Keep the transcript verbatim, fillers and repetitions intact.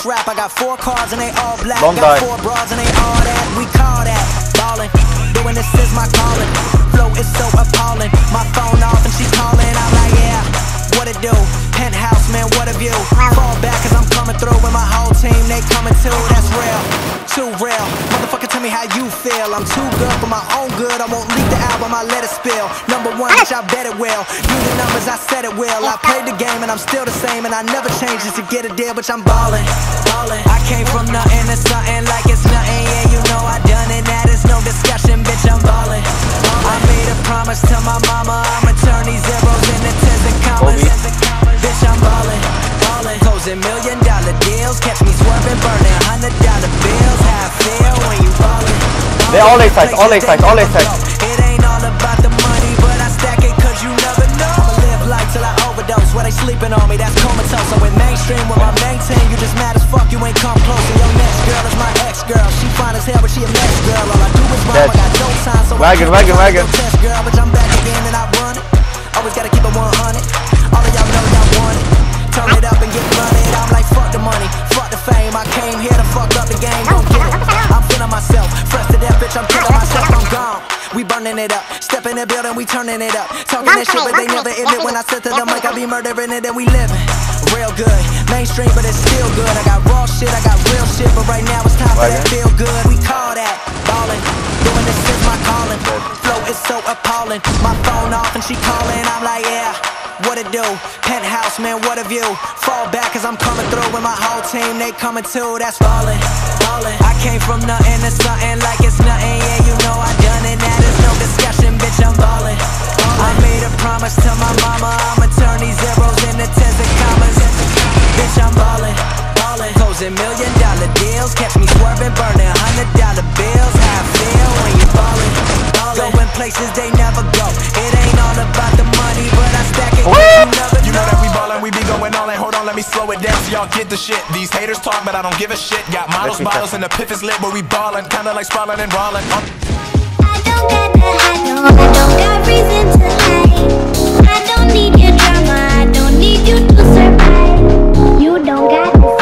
this rap. I got four cars and they all black. Don't got die. four bras and they all that. We call that ballin'. Doing this is my calling. Flow is so appalling. My phone off and she calling. I'm like, yeah, what it do? Penthouse, man, what a view. Fall back cause I'm coming through with my whole team. They coming too, that's real. Too real. Motherfucker, tell me how you feel. I'm too good for my own good. I won't leak the album, I let it spill. Number one, bitch, I bet it will. You the numbers, I said it will. I played the game and I'm still the same. And I never change just to get a deal, bitch, I'm ballin', ballin'. I came from nothing to something like it's nothing. Yeah, you know I done it, that is no discussion, bitch, I'm ballin'. I made a promise to my mama, I'ma turn these zeros into tens and commas. Bitch, I'm ballin', ballin'. Closing million dollar deals, catch me swerving, burning hundred dollar bills. How I feel when you ballin', ballin'. They all A-sides, all A-sides, all A-sides. It ain't all about the money, but I stack it cause you never know. I'ma live life till I overdose, where they sleeping on me, that's comatose. So with mainstream, with my main team, you just mad as fuck, you ain't come close. And your next girl is my ex-girl, she fine as hell, but she a next girl. All I do is rhyme, I got no time, so wagon, wagon, wagon. Test girl, but I'm back again and I run it. Always gotta keep it one hundred. All of y'all know y'all want it. Turn it up and get flooded. I'm like, fuck the money, fuck the fame. I came here to fuck up the game, don't get it. I'm feeling myself, fresh to death, bitch, I'm killing myself, I'm gone. We burning it up, step in the building, we turning it up. Talking that shit, but they never admit. When I said to them, like I be murdering it, and we living real good. Mainstream, but it's still good. I got raw shit, I got real shit, but right now it's time for that feel good. We call that ballin'. Doing this is my calling. Flow is so appalling. My phone off and she calling. I'm like, yeah, what it do? Penthouse, man, what a view. Fall back cause I'm coming through with my whole team. They coming too, that's ballin', ballin'. I came from nothing to something like it's nothing. Yeah, you know I done it, that is no discussion, bitch, I'm ballin', ballin'. I made a promise to my mama, I'ma turn these zeros into tens and commas. Bitch, I'm ballin', ballin'. Closing million dollar deals, catch me swerving, burning hundred dollar bills. How I feel when you ballin', ballin'. Going places they never go. It ain't all about the money, but I stack it. You know that we ballin', we be going all in. Hold on, let me slow it down so y'all get the shit. These haters talk, but I don't give a shit. Got models, bottles, and the piff is lit, but we ballin', kinda like sprawlin' and rollin'. I don't got the I don't, I don't got reason to lie. I don't need your drama, I don't need you to survive. You don't got this.